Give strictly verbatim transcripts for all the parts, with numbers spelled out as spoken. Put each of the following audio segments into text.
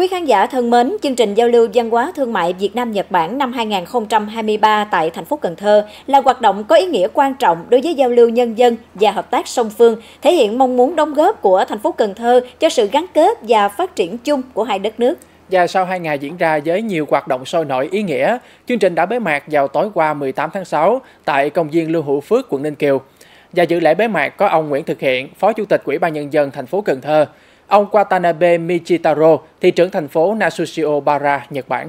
Quý khán giả thân mến, chương trình giao lưu văn hóa thương mại Việt Nam-Nhật Bản năm hai nghìn không trăm hai mươi ba tại thành phố Cần Thơ là hoạt động có ý nghĩa quan trọng đối với giao lưu nhân dân và hợp tác song phương, thể hiện mong muốn đóng góp của thành phố Cần Thơ cho sự gắn kết và phát triển chung của hai đất nước. Và sau hai ngày diễn ra với nhiều hoạt động sôi nổi ý nghĩa, chương trình đã bế mạc vào tối qua mười tám tháng sáu tại công viên Lưu Hữu Phước, quận Ninh Kiều. Và dự lễ bế mạc có ông Nguyễn Thực Hiện, Phó Chủ tịch Ủy ban Nhân dân thành phố Cần Thơ, ông Watanabe Michitaro, thị trưởng thành phố Nasushio-bara, Nhật Bản.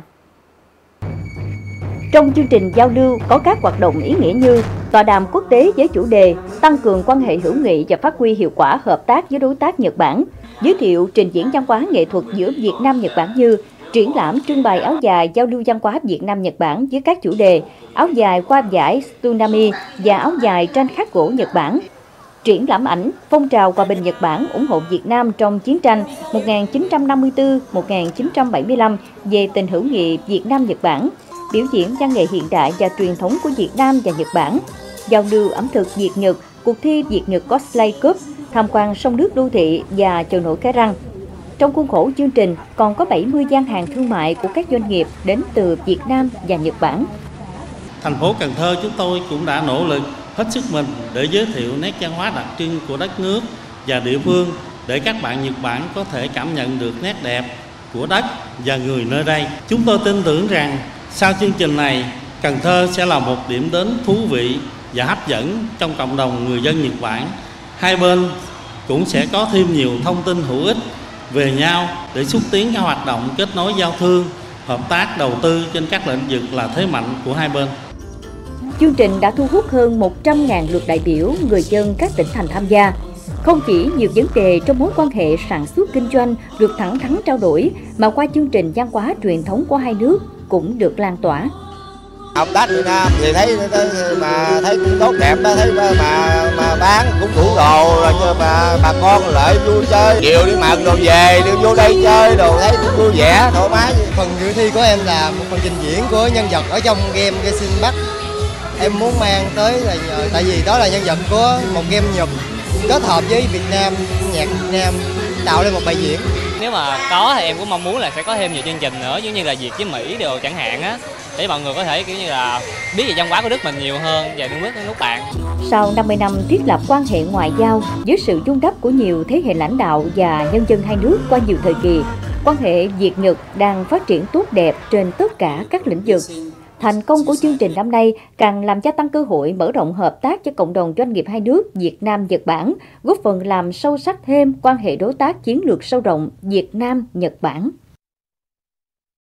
Trong chương trình giao lưu có các hoạt động ý nghĩa như tọa đàm quốc tế với chủ đề tăng cường quan hệ hữu nghị và phát huy hiệu quả hợp tác với đối tác Nhật Bản, giới thiệu trình diễn văn hóa nghệ thuật giữa Việt Nam Nhật Bản như triển lãm trưng bày áo dài giao lưu văn hóa Việt Nam Nhật Bản với các chủ đề áo dài qua giải Tsunami và áo dài tranh khắc gỗ Nhật Bản. Triển lãm ảnh phong trào hòa bình Nhật Bản ủng hộ Việt Nam trong chiến tranh một nghìn chín trăm năm mươi tư đến một nghìn chín trăm bảy mươi lăm về tình hữu nghị Việt Nam Nhật Bản, biểu diễn văn nghệ hiện đại và truyền thống của Việt Nam và Nhật Bản, giao lưu ẩm thực Việt Nhật, cuộc thi Việt Nhật Cosplay Cup, tham quan sông nước đô thị và chợ nổi Cái Răng. Trong khuôn khổ chương trình còn có bảy mươi gian hàng thương mại của các doanh nghiệp đến từ Việt Nam và Nhật Bản. Thành phố Cần Thơ chúng tôi cũng đã nỗ lực hết sức mình để giới thiệu nét văn hóa đặc trưng của đất nước và địa phương để các bạn Nhật Bản có thể cảm nhận được nét đẹp của đất và người nơi đây. Chúng tôi tin tưởng rằng sau chương trình này, Cần Thơ sẽ là một điểm đến thú vị và hấp dẫn trong cộng đồng người dân Nhật Bản. Hai bên cũng sẽ có thêm nhiều thông tin hữu ích về nhau để xúc tiến các hoạt động kết nối giao thương, hợp tác đầu tư trên các lĩnh vực là thế mạnh của hai bên. Chương trình đã thu hút hơn một trăm nghìn lượt đại biểu, người dân các tỉnh thành tham gia. Không chỉ nhiều vấn đề trong mối quan hệ sản xuất kinh doanh được thẳng thắn trao đổi, mà qua chương trình văn hóa truyền thống của hai nước cũng được lan tỏa. Hợp tác Việt Nam thì thấy mà thấy cũng tốt đẹp đó, thấy mà mà bán cũng đủ đồ rồi cho mà bà con lại vui chơi, nhiều đi mặc đồ về đi vô đây chơi đồ thấy cũng vui vẻ thoải mái. Phần dự thi của em là một phần trình diễn của nhân vật ở trong game Genshin Impact. Em muốn mang tới là tại vì đó là nhân vật của một game Nhật kết hợp với Việt Nam, nhạc Việt Nam tạo lên một bài diễn. Nếu mà có thì em cũng mong muốn là sẽ có thêm nhiều chương trình nữa, giống như là Việt với Mỹ đồ chẳng hạn á, để mọi người có thể kiểu như là biết về văn hóa của nước mình nhiều hơn và nước nước nước bạn. Sau năm mươi năm thiết lập quan hệ ngoại giao với sự chung đắp của nhiều thế hệ lãnh đạo và nhân dân hai nước qua nhiều thời kỳ, quan hệ Việt-Nhật đang phát triển tốt đẹp trên tất cả các lĩnh vực. Thành công của chương trình năm nay càng làm gia tăng cơ hội mở rộng hợp tác cho cộng đồng doanh nghiệp hai nước Việt Nam-Nhật Bản, góp phần làm sâu sắc thêm quan hệ đối tác chiến lược sâu rộng Việt Nam-Nhật Bản.